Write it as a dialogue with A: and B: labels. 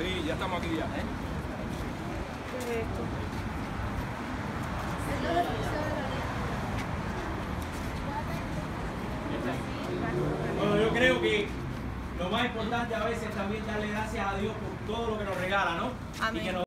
A: Sí, ya estamos aquí ya.
B: Bueno, yo creo que lo más importante a veces es también darle gracias a Dios por todo lo que nos regala, ¿no?
C: Amén.
B: Y que nos